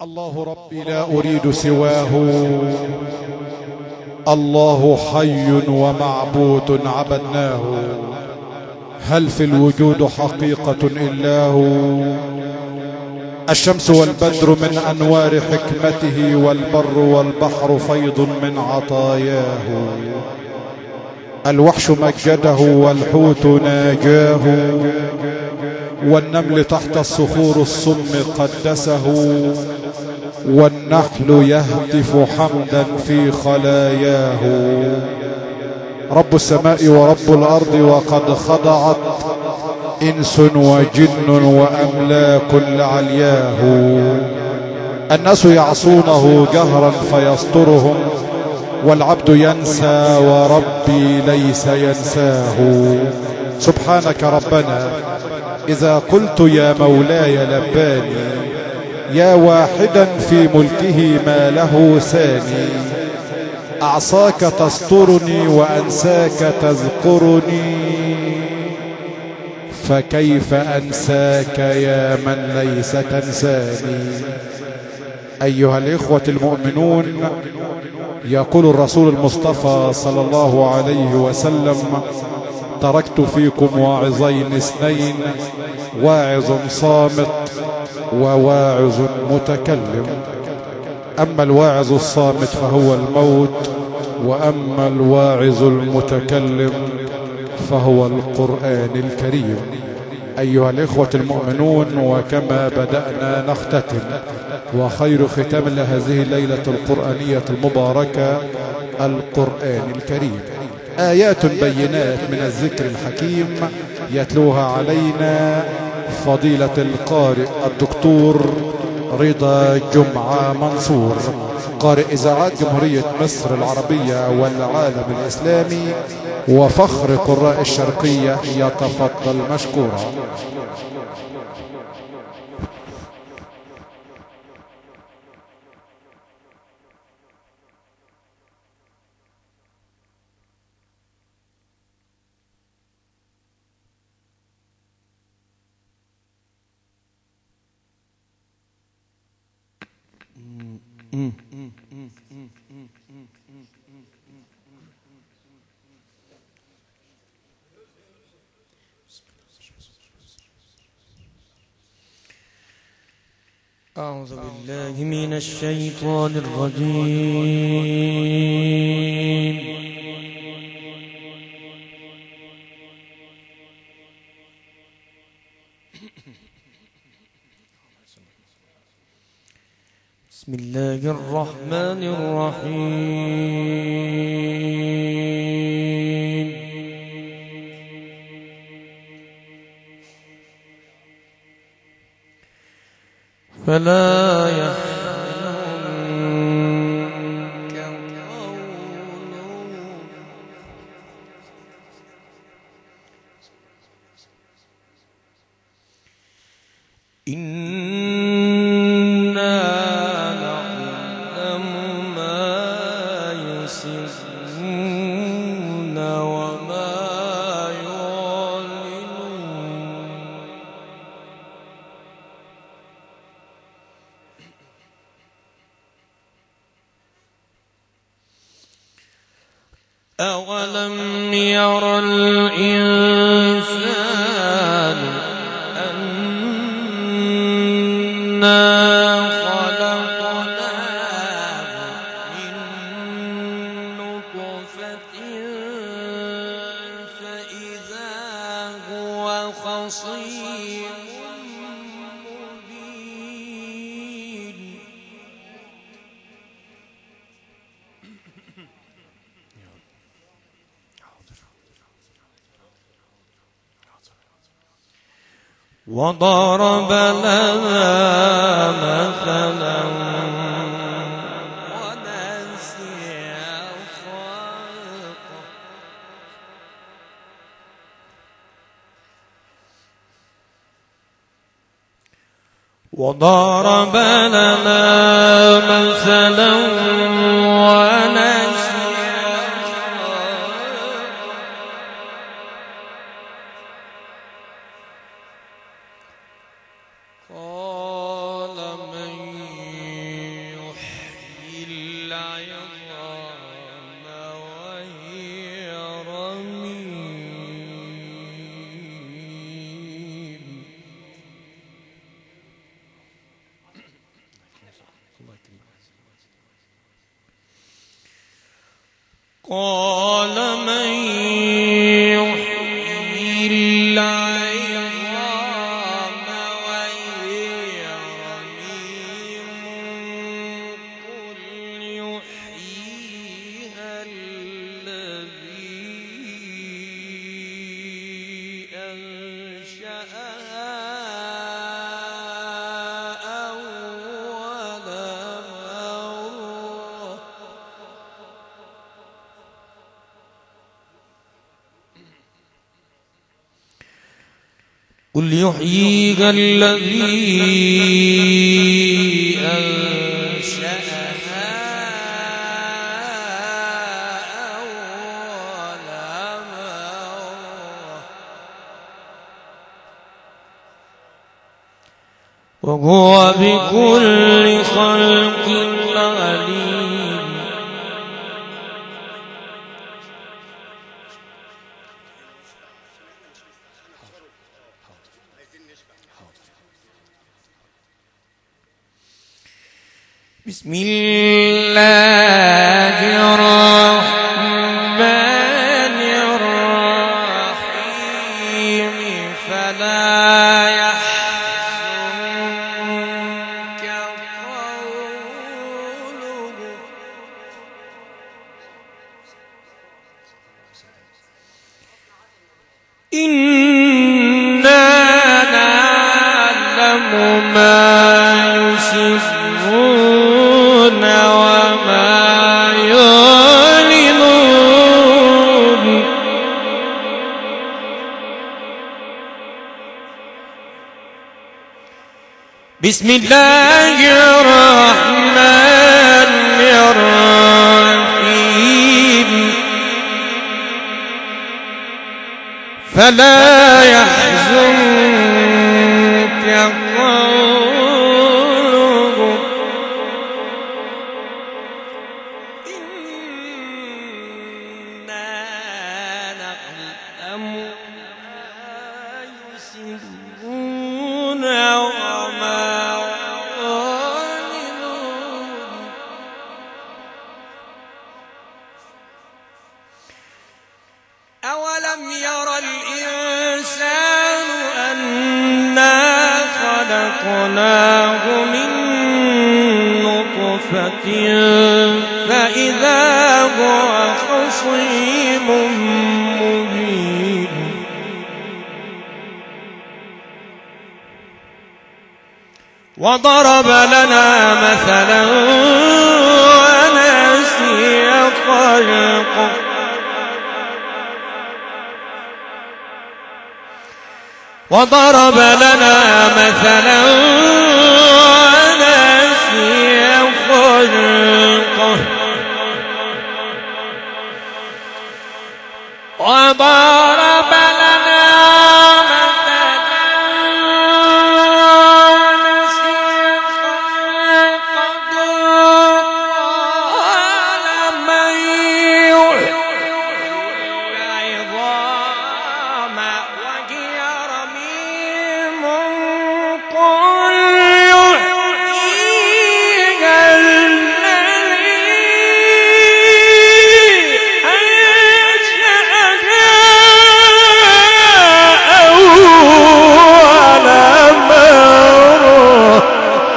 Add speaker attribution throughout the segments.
Speaker 1: الله ربي لا أريد سواه، الله حي ومعبود عبدناه، هل في الوجود حقيقة إلا هو؟ الشمس والبدر من أنوار حكمته، والبر والبحر فيض من عطاياه، الوحش مجده والحوت ناجاه، والنمل تحت الصخور الصم قدسه، والنحل يهتف حمدا في خلاياه. رب السماء ورب الأرض وقد خضعت إنس وجن وأملاك لعلياه، الناس يعصونه جهرا فيسترهم، والعبد ينسى وربي ليس ينساه. سبحانك ربنا إذا قلت يا مولاي لباني، يا واحدا في ملكه ما له ثاني، أعصاك تسترني وأنساك تذكرني، فكيف أنساك يا من ليس تنساني. أيها الإخوة المؤمنون، يقول الرسول المصطفى صلى الله عليه وسلم: تركت فيكم واعظين اثنين، واعظ صامت وواعظ متكلم. أما الواعظ الصامت فهو الموت، وأما الواعظ المتكلم فهو القرآن الكريم. أيها الإخوة المؤمنون، وكما بدأنا نختتم، وخير ختام لهذه الليلة القرآنية المباركة القرآن الكريم، آيات بينات من الذكر الحكيم يتلوها علينا فضيلة القارئ الدكتور رضا جمعة منصور، قارئ إذاعات جمهورية مصر العربية والعالم الإسلامي وفخر قراء الشرقية، يتفضل مشكورا.
Speaker 2: أعوذ بالله من الشيطان الرجيم. بسم الله الرحمن الرحيم. فلا يحزنك قولهم إنا نعلم ما يسرون وما أولم ير الإنسان أنا خلقناه من نطفة فإذا هو خصيم مبين. وضرب لنا مثلا ونسي خلقه وضرب لنا مثلا ونسي قال من قال من يحيي العظام وهي رميم قل يحييها الذي أنشأها أول مرة قل يحييها الذي أنشأها أول مرة وهو بكل خلق عليم. بسم الله الرحمن الرحيم فلا يحزنك قولهم إنا نعلم ما يسرون وما يعلنون. بسم الله الرحمن الرحيم فلا يحزنك قولهم إنا نعلم ما يسرون وما يعلنون. أولم ير الإنسان أنا خلقناه من نطفة فإذا هو خصيم مبين. وضرب لنا مثلا ونسي خلقه وضرب لنا مثلا ونسي خلقه وضرب لنا مثلا ونسي خلقه قال من يحيي العظام وهي رميم قل يحييها الذي أنشأها أول مرة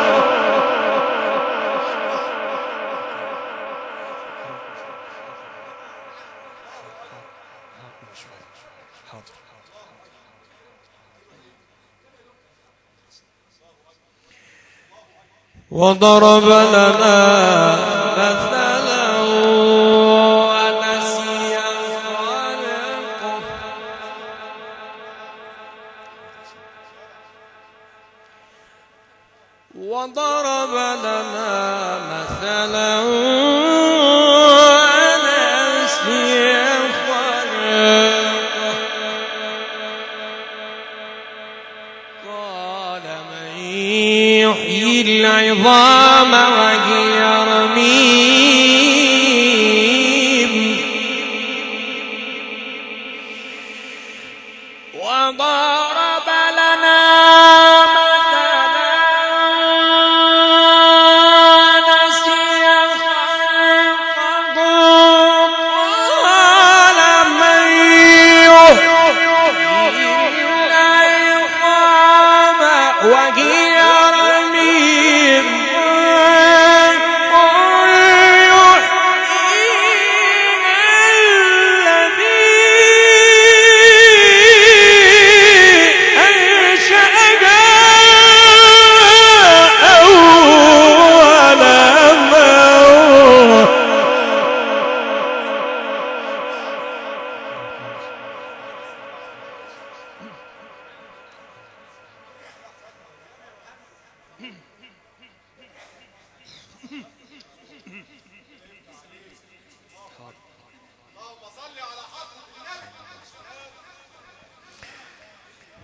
Speaker 2: وضرب لنا مثلا ونسي خلقه وضرب لنا مثلا ونسي خلقه قال من يحيي العظام وهي رميم وضرب لنا مثلا نسي خلقه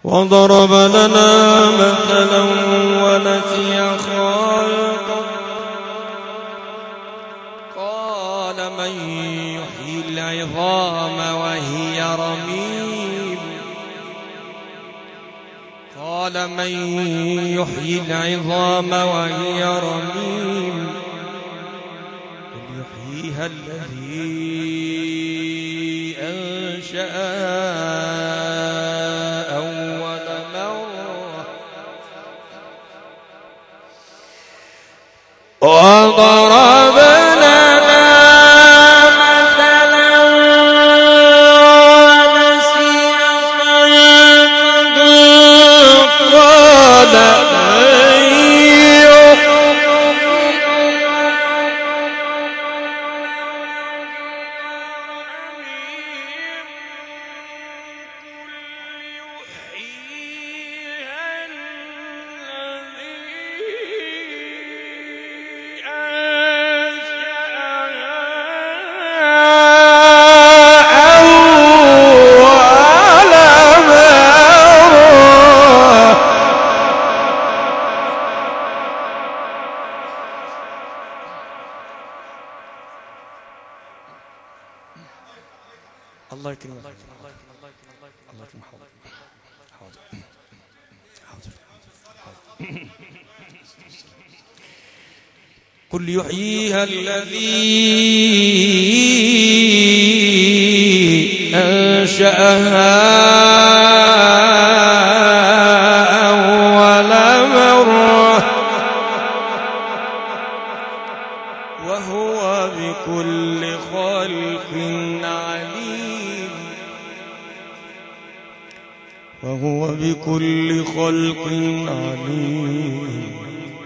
Speaker 2: وضرب لنا مثلا ونسي خلقه قال من يحيي العظام وهي رميم قال من يحيي العظام وهي رميم قل يحييها الذي أنشأها وضرب لنا مثلا ونسي خلقه قال الله يكرمك الله يكرمك قل يحييها الذي أنشأها أول مرة وهو بكل خلق عليم وهو بكل خلق عليم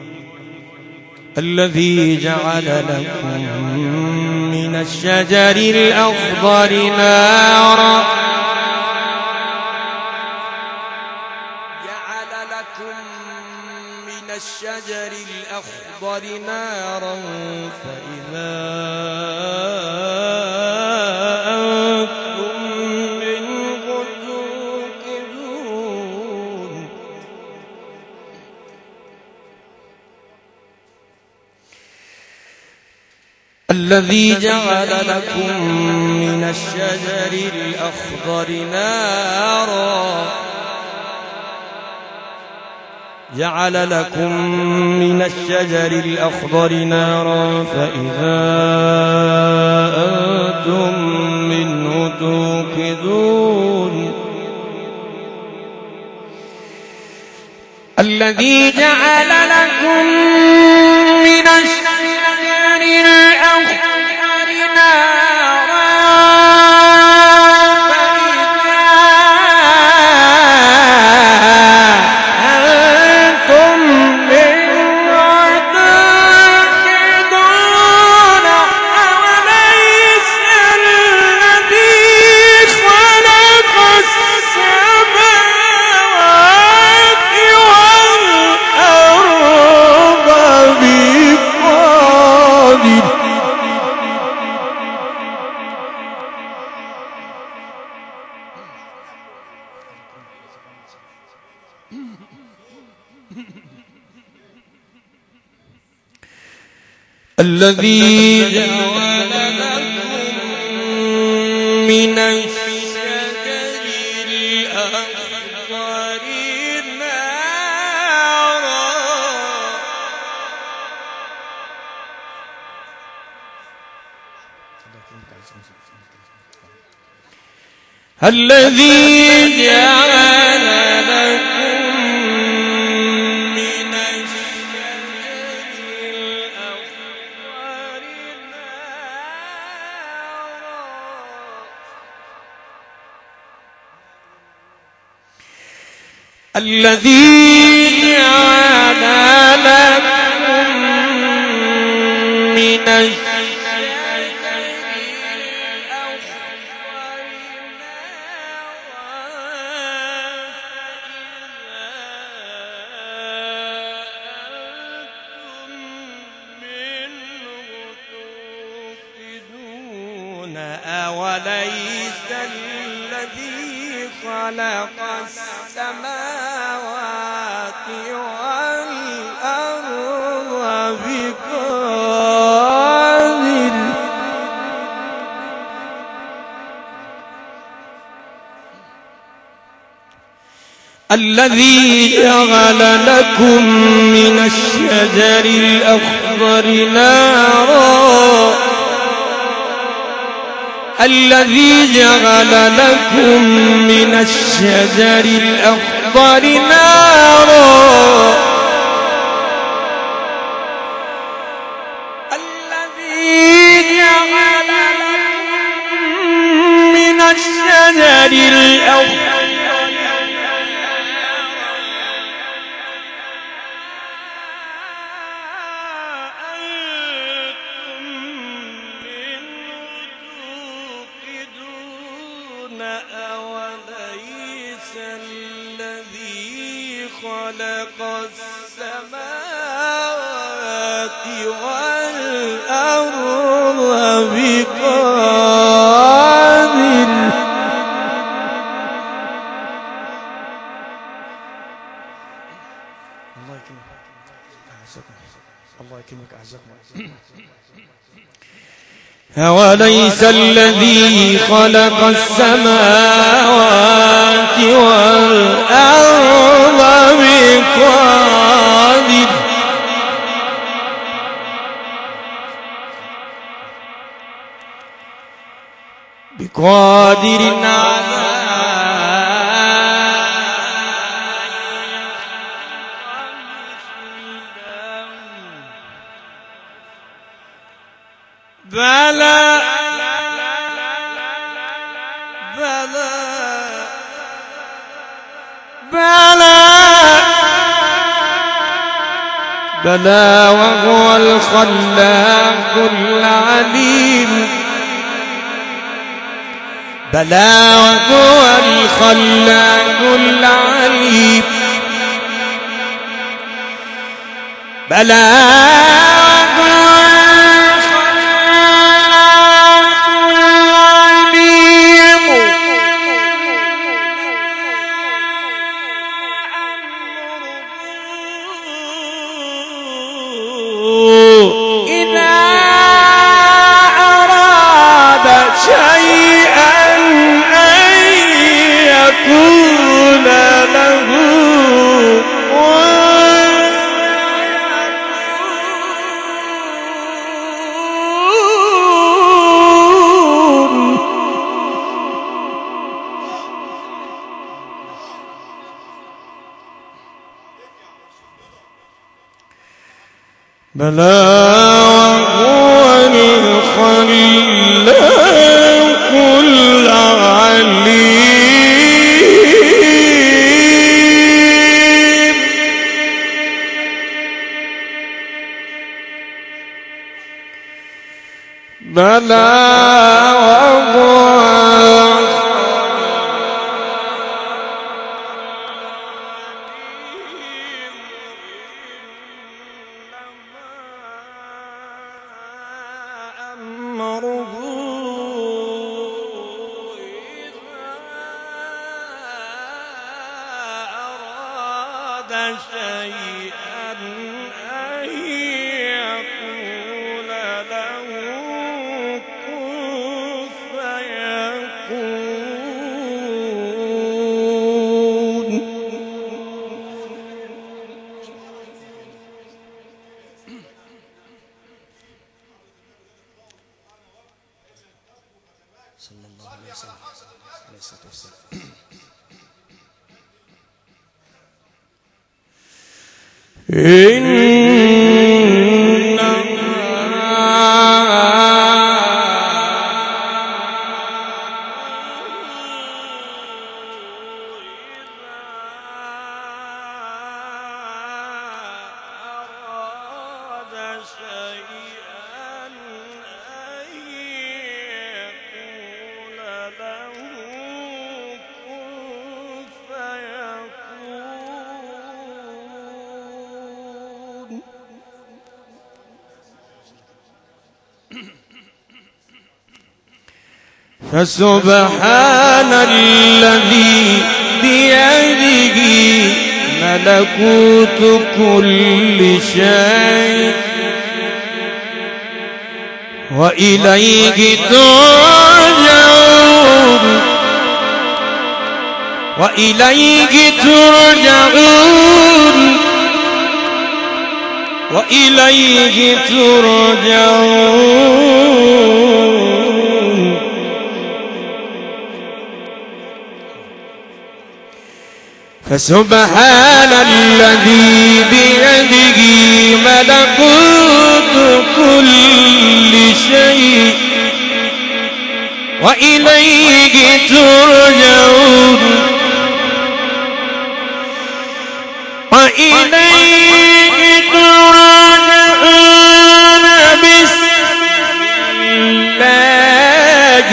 Speaker 2: الذي جعل لكم من الشجر الأخضر نارا جعل لكم من الشجر الأخضر نارا فإذا أنتم منه توقدون الذي جعل لكم من الشجر الأخضر نارا جعل لكم من الشجر الأخضر نارا فإذا أنتم منه توقدون الذي جعل لكم من الشجر الأخضر نارا فإذا أنتم منه توقدون أوليس الذي خلق السماوات والأرض بقادر الذي جعل لكم من الشجر الأخضر نارا الذي جعل لكم من الشجر الأخضر نارا الذي جعل لكم من الشجر الأخضر نارا أوليس الذي خلق السماوات والأرض بقادر الذي جعل لكم من الشجر الأخضر نارا الذي جعل لكم من الشجر الأخضر نارا الذي جعل لكم من الشجر الأخضر أوليس الذي خلق السماوات والأرض بقادر الله يكرمك أعزكم أوليس الذي خلق السماوات والأرض بقادر على بلى بلى بلى بلى وهو الخلاق العليم بلى وهو الخلاق العليم بلى بلى وهو الخلاق العليم بلى وهو شيئا أن يقول له كن فيكون صلى الله عليه وسلم عليه الصلاة والسلام فسبحان الذي بيده ملكوت كل شيء وإليه ترجعون وإليه ترجعون وإليه ترجعون فسبحان الذي بيده ملكوت كل شيء وإليه ترجعون وإليه ترجعون بسم الله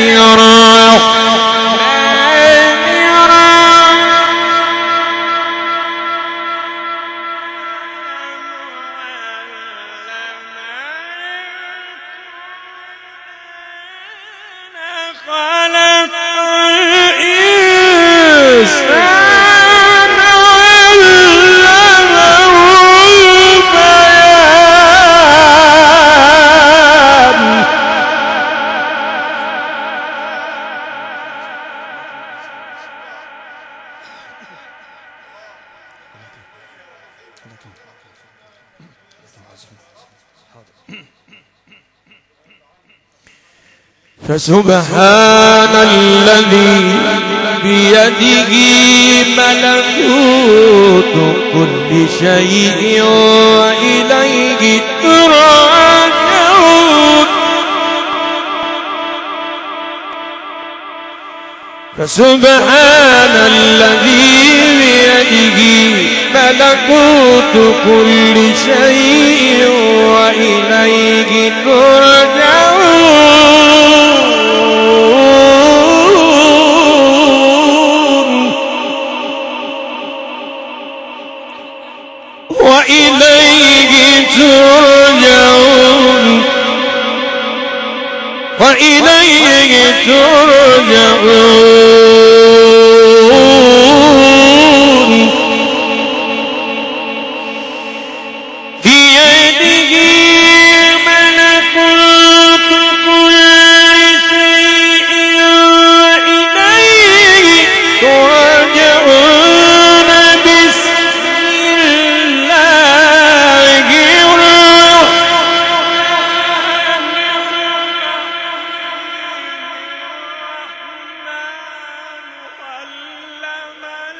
Speaker 2: الرحمن الرحيم خلق الإنسان علمه البيان فسبحان الذي بيده ملكوت كل شيء وإليه ترجعون فسبحان الذي بيده ملكوت كل شيء وإليه ترجعون وإليه ترجعون وإليه ترجعون في يده ملكوت كل شيء وإليه ترجعون بسم الله الرحمن علم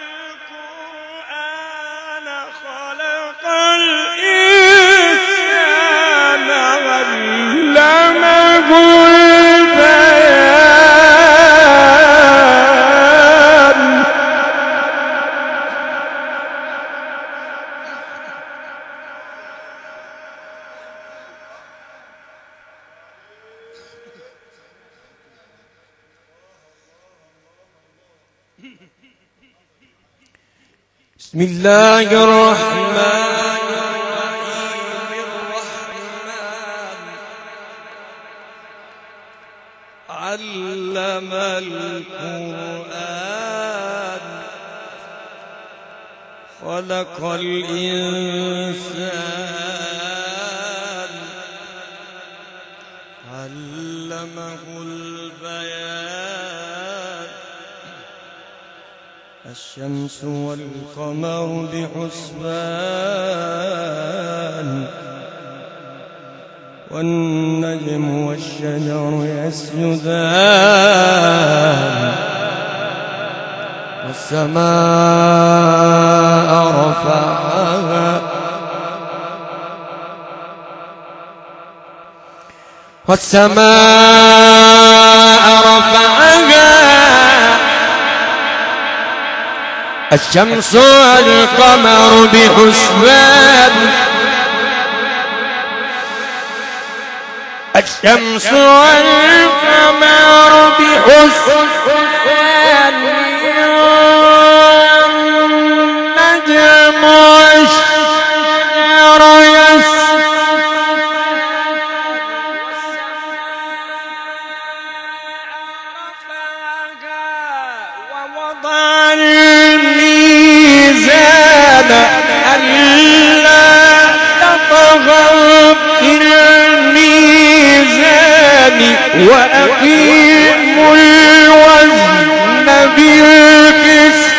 Speaker 2: القرآن خلق الإنسان علمه البيان بسم الله الرحمن الرحيم علم القرآن خلق الإنسان علمه البيان الشمس والقمر بحسبان والنجم والشجر يسجدان والسماء رفعها والسماء رفعها الشمس والقمر بحسبان الشمس والقمر بحسبان والنجم والشجر يسجدان بالقسط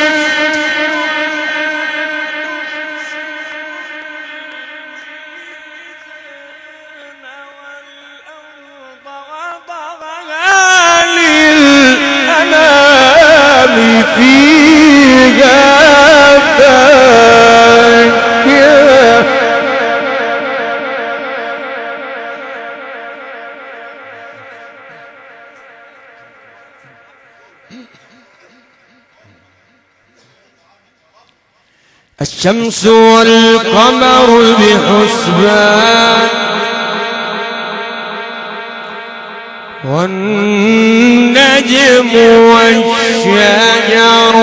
Speaker 2: الشمس والقمر بحسبان والنجم والشجر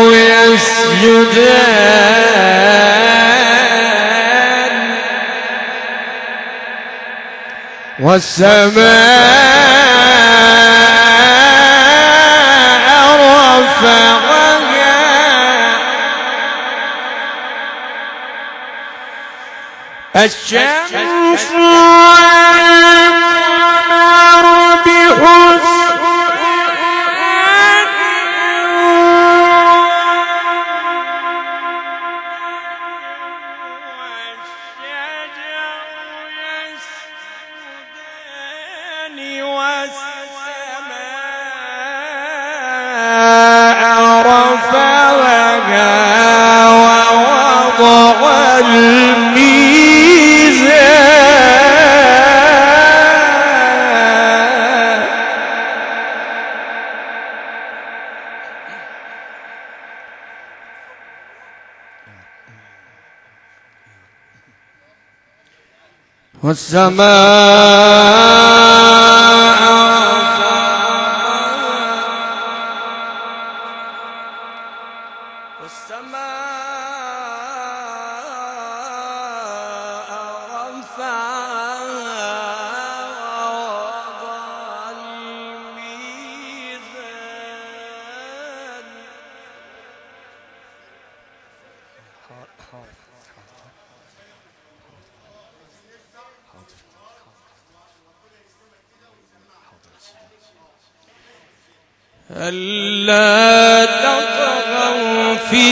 Speaker 2: يسجدان والسماء رفعها الشمس والقمر بحسبان والشجر يسجدان والسماء رفعها ووضع ألا تطغوا في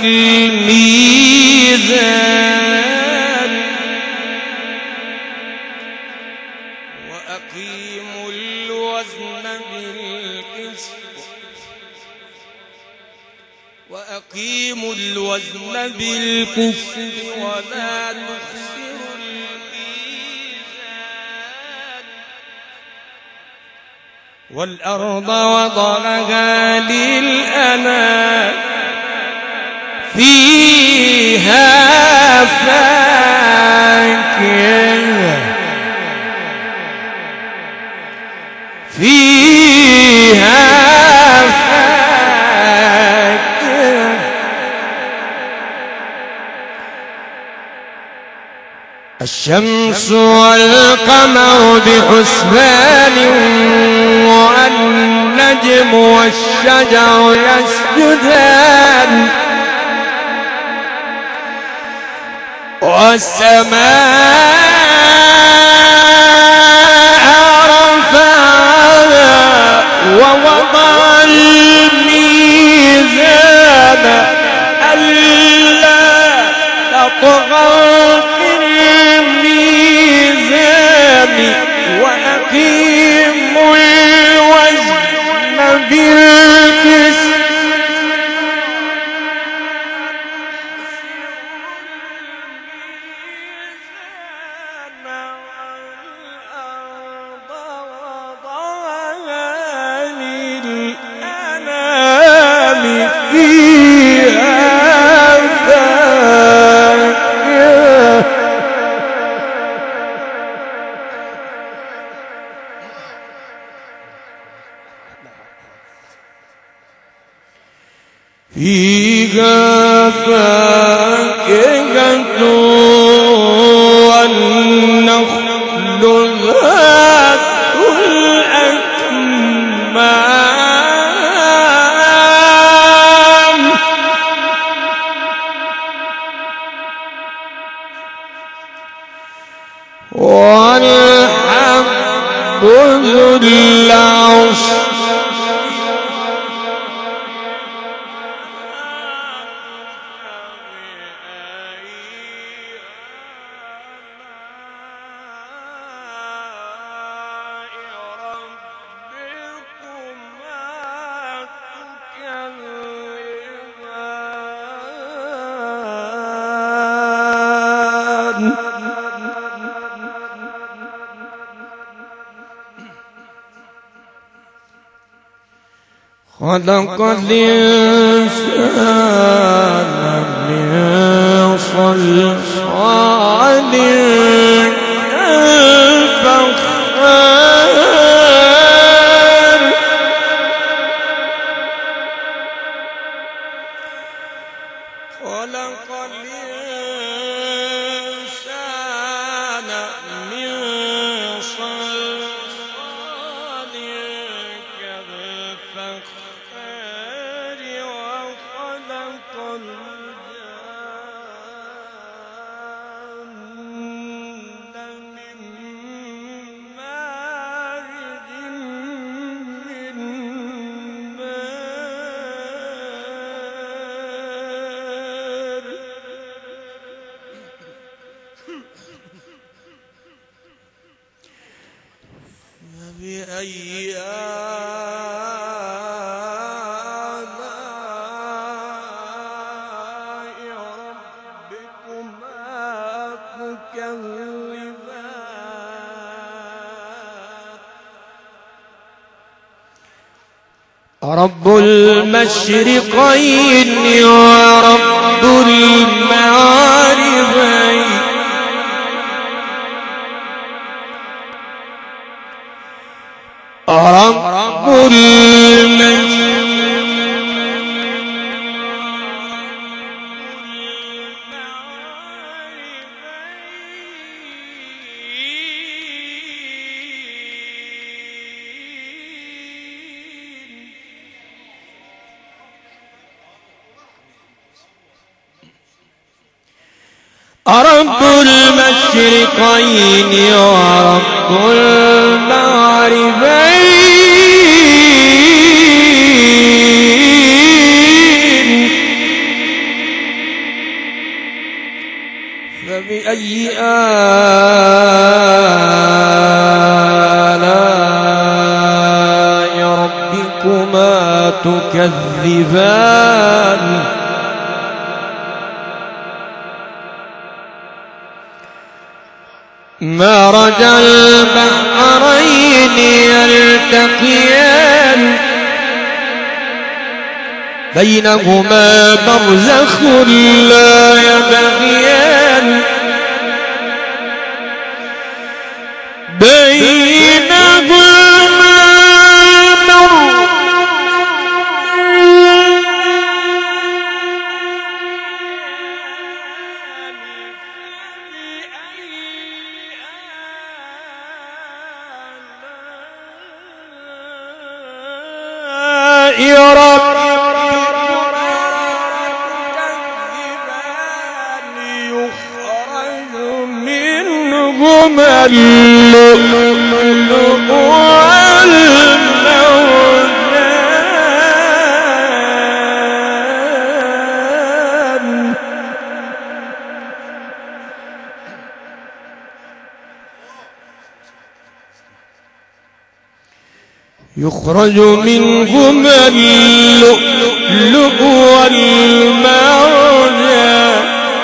Speaker 2: الميزان وأقيموا الوزن بالقسط ولا تخسروا الميزان والأرض وضعها للأنام فيها فاكهة الشمس والقمر بحسبان والنجم والشجر يسجدان والسماء رفعها ووضع الميزان ألا تطغوا في الميزان وأقيموا الوزن بالقسط فيها فاكهة والنخل ذات الأكمام والحب ذو العصف خلق الإنسان من صلصال كالفخار خلق الإنسان من صلصال كالفخار وخلق الجن من مارج من نار فبأي آلاء ربكما تكذبان رب المشرقين ورب المغربين رب رب المشرقين ورب المغربين فبأي آلاء ربكما تكذبان مرج البحرين يلتقيان بينهما برزخ لا يبغيان يا رب يخرج منهما اللؤلؤ والمرجان يخرج منهما اللؤلؤ والمرجان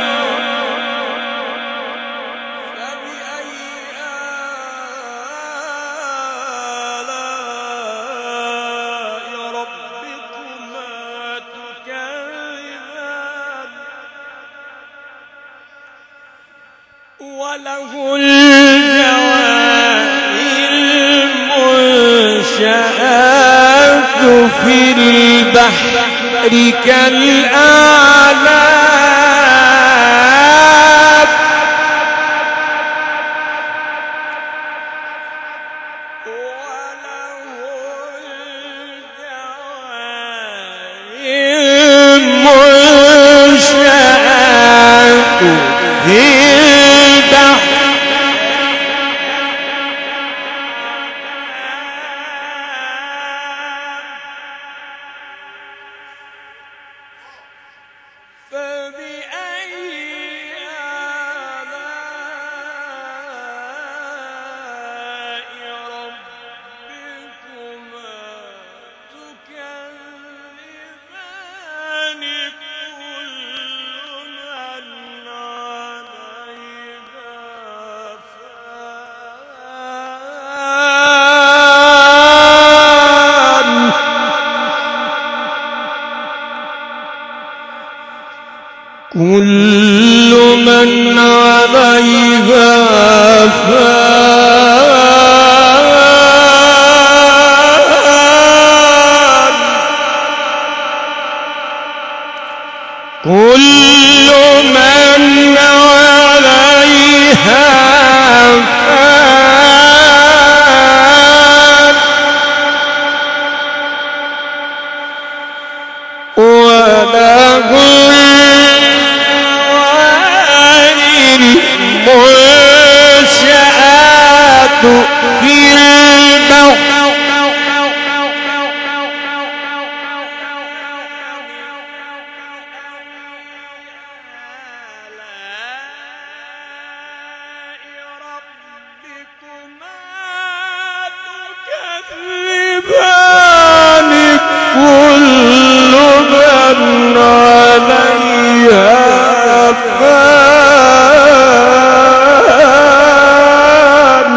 Speaker 2: فبأي آلاء ربكما تكذبان وله المنشآت في البحر كالأعلام وله المنشآت في البحر كل من عليها فان كل من عليها فان وله المنشآت في البحر كل من عليها فان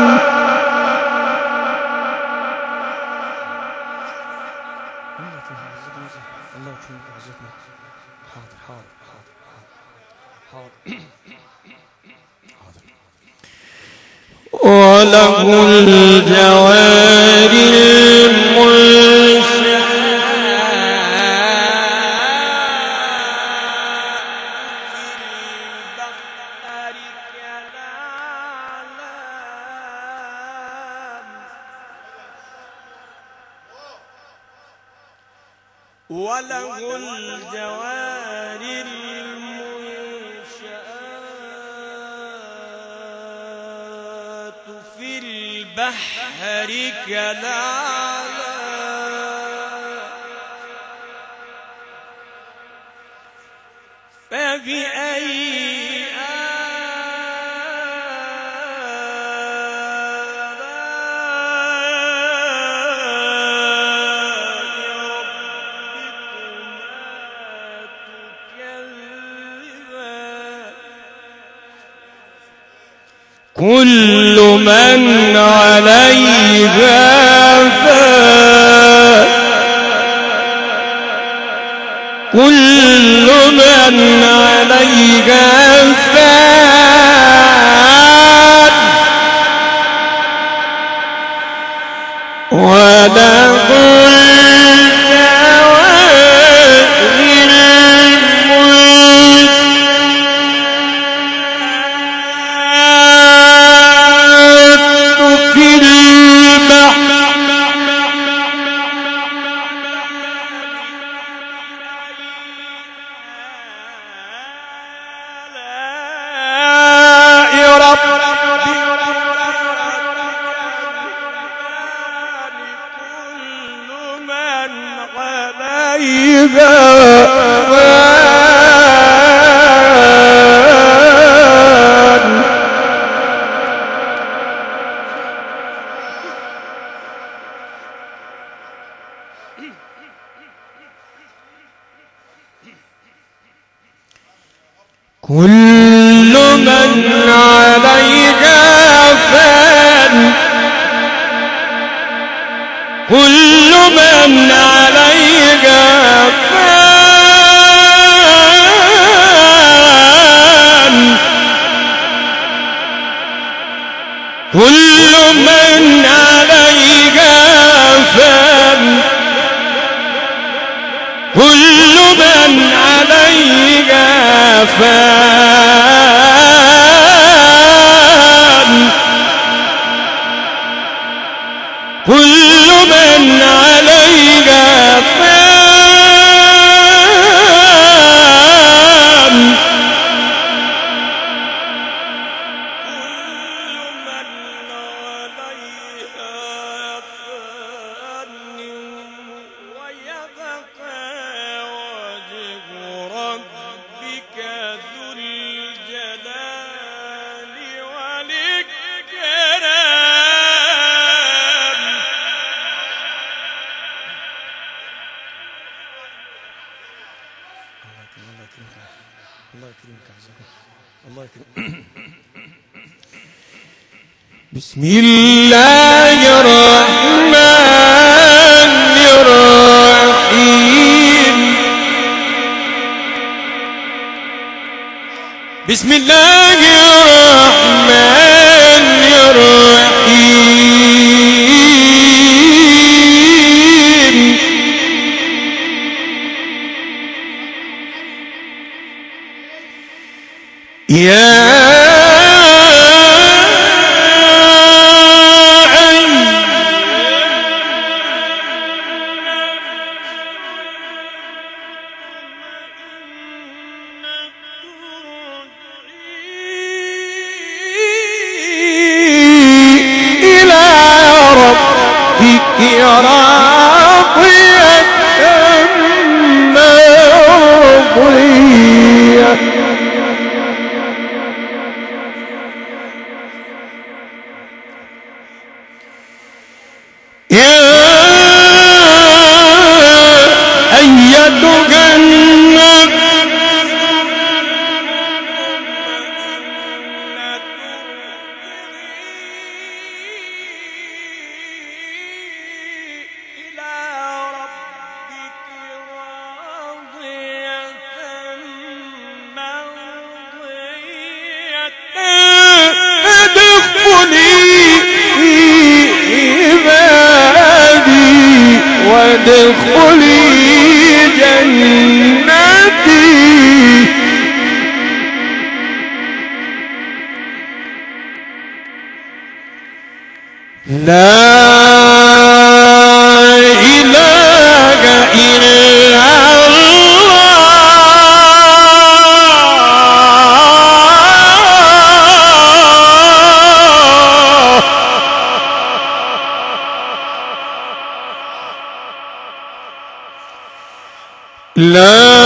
Speaker 2: وله الجوار وله الجوار المنشآت في البحر كالأعلام فبأي كل من عليها فان كل من عليها فان وله كل من عليها فان كل من عليها فان كل من عليها فان كل من عليها فان كل من عليها فان بسم الله الرحمن الرحيم بسم الله الرحمن الرحيم يا وادخلي جنتي لا إله إلا لا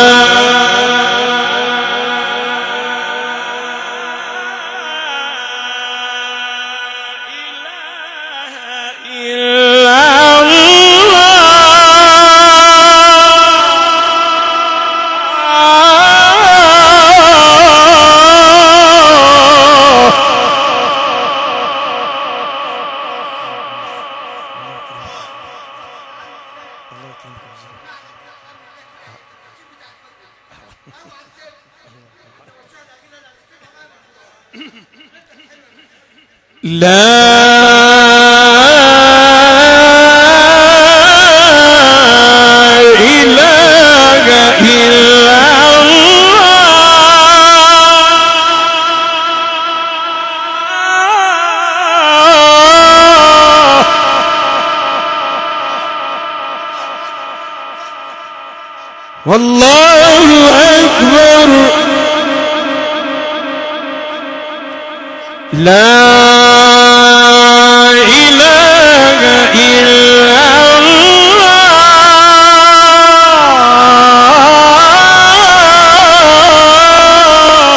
Speaker 2: والله أكبر لا إله إلا الله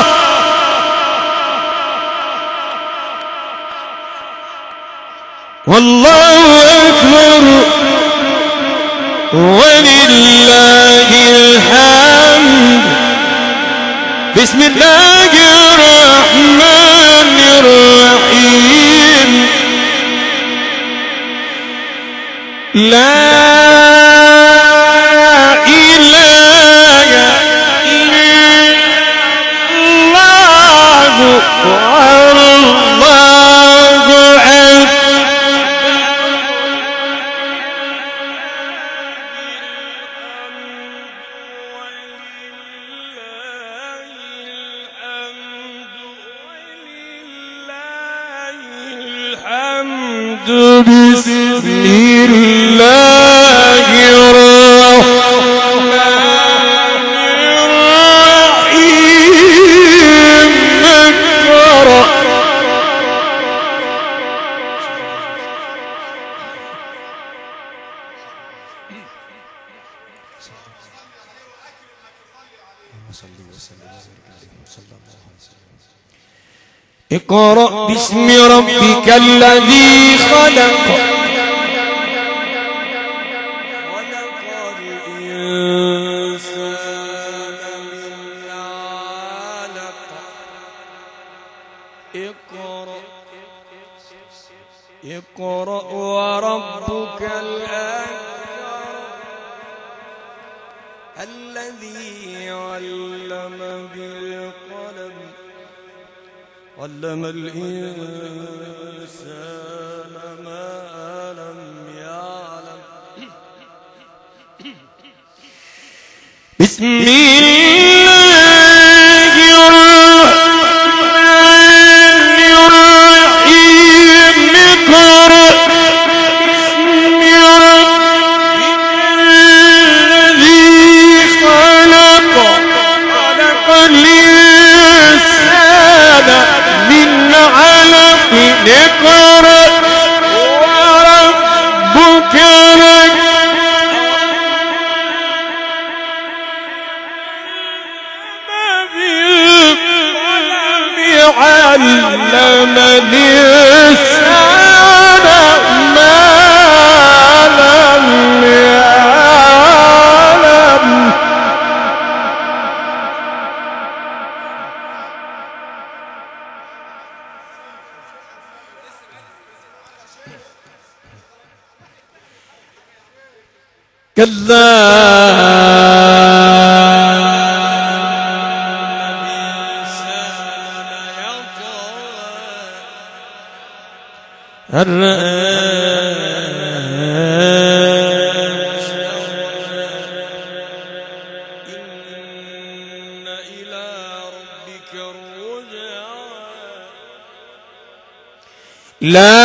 Speaker 2: والله أكبر ولله الحمد بسم الله الرحمن الرحيم لا إله إلا الله والله أكبر بسم الله الرحمن الرحيم اقرأ اقرأ باسم ربك الذي خلق خلق الإنسان من علق اقرأ وربك الأكرم الذي علم بالقلم علم الإنسان ما لم يعلم. بسم الله الرحمن الرحيم. اقرأ باسم ربك الذي خلق. خلق الإنسان من علق. اقرأ وربك علم الإنسان ما لم يعلم. كلا الرأس. إن إلى ربك الرجعى. لا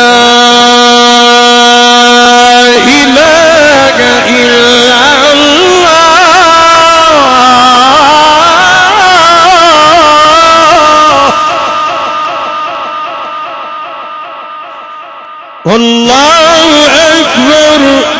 Speaker 2: إله إلا والله أكبر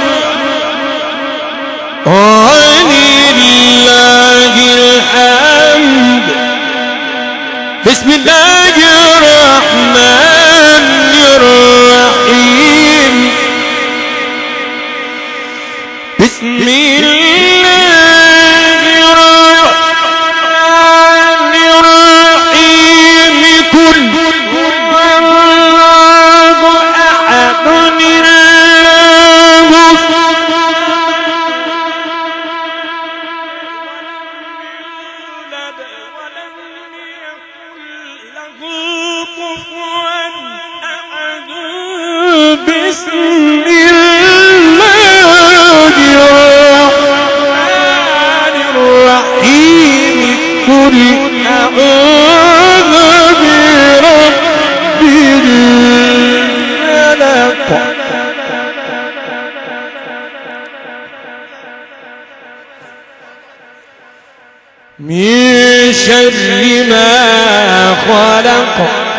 Speaker 2: ولله الحمد. بسم الله الرحمن الرحيم. بسم الله الرحمن الرحيم. كل بسم الله الرحمن الرحيم. قل أعوذ برب الفلق. من شر ما خلق.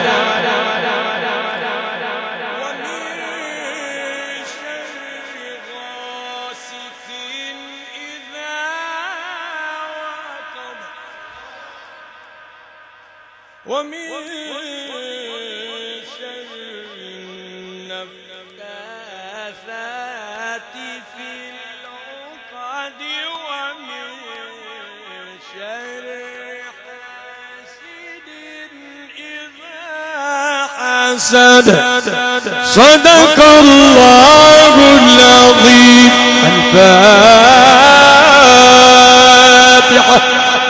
Speaker 2: ومن شر النفاثات في العقد. ومن شر حاسد إذا حسد. صدق الله العظيم. الفاتحة.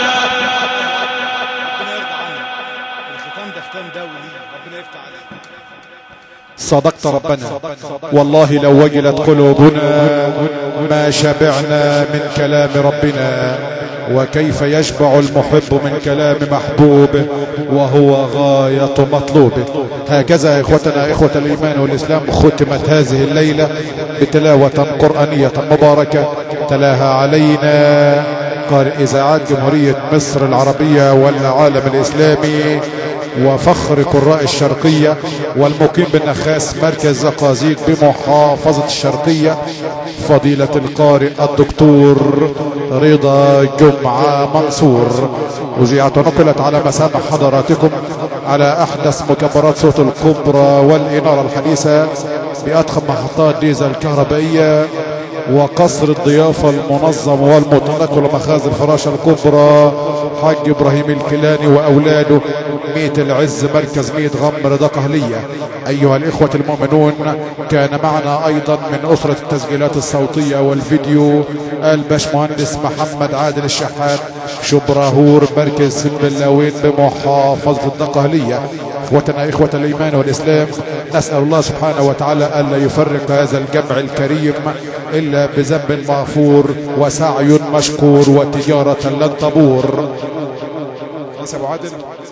Speaker 1: صدقت ربنا والله لو وجلت قلوبنا ما شبعنا من كلام ربنا. وكيف يشبع المحب من كلام محبوب وهو غاية مطلوبه. هكذا إخوتنا إخوة الإيمان والإسلام ختمت هذه الليلة بتلاوة قرآنية مباركة تلاها علينا قارئ إذاعات جمهورية مصر العربية والعالم الإسلامي وفخر قراء الشرقية والمقيم بالنخاس مركز زقازيق بمحافظة الشرقية فضيلة القارئ الدكتور رضا جمعة منصور. وزيعت ونقلت على مسامع حضراتكم على أحدث مكبرات صوت الكبرى والإنارة الحديثة بأضخم محطات ديزل الكهربائية وقصر الضيافة المنظم والمتنقل ومخازن الفراشة الكبرى حاج إبراهيم الكيلاني وأولاده، ميت العز مركز ميت غمر دقهلية. أيها الإخوة المؤمنون، كان معنا أيضا من أسرة التسجيلات الصوتية والفيديو الباشمهندس محمد عادل الشحات شبراهور مركز سنبلاوين بمحافظة الدقهلية. إخوتنا إخوة الإيمان والإسلام، نسأل الله سبحانه وتعالى ألا يفرق هذا الجمع الكريم إلا بذنب مغفور وسعي مشكور وتجارة لن تبور. خلاص يا أبو عادل.